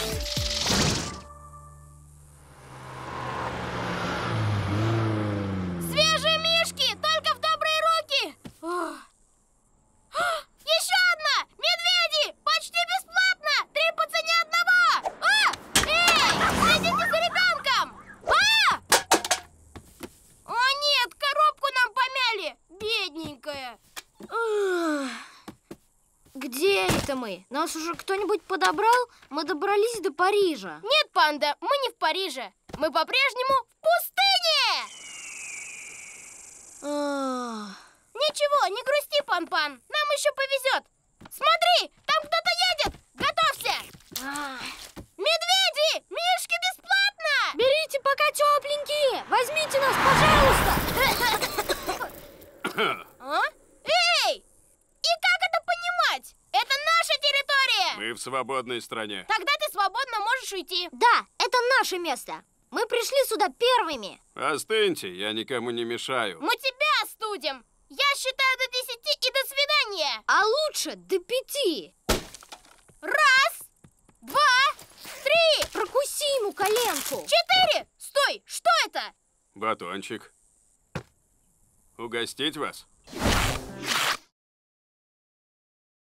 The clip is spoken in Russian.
Свежие мишки! Только в добрые руки! Еще одна! Медведи! Почти бесплатно! 3 по цене одного! Эй! Следите за ребенком! О нет, коробку нам помяли! Бедненькая! Где это мы? Нас уже кто-нибудь подобрал? Мы добрались до Парижа. Нет, панда, мы не в Париже. Мы по-прежнему в пустыне! Ничего, не грусти, Пан-Пан. Нам еще повезет. Смотри, там кто-то едет. Готовься! Медведи! Мишки бесплатно! Берите пока тепленькие! Возьмите нас, пожалуйста! Эй! И как это понимать? Это наша территория! Мы в свободной стране. Тогда ты свободно можешь уйти. Да, это наше место. Мы пришли сюда первыми. Остыньте, я никому не мешаю. Мы тебя остудим. Я считаю до 10 и до свидания. А лучше до 5. 1, 2, 3. Прокуси ему коленку. 4. Стой, что это? Батончик. Угостить вас?